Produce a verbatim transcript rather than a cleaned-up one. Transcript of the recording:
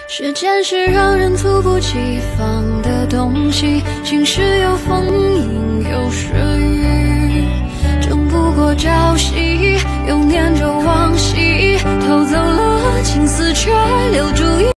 时间是让人猝不及防的东西，晴时有风阴有时雨，争不过朝夕，又念着往昔，偷走了青丝却留住一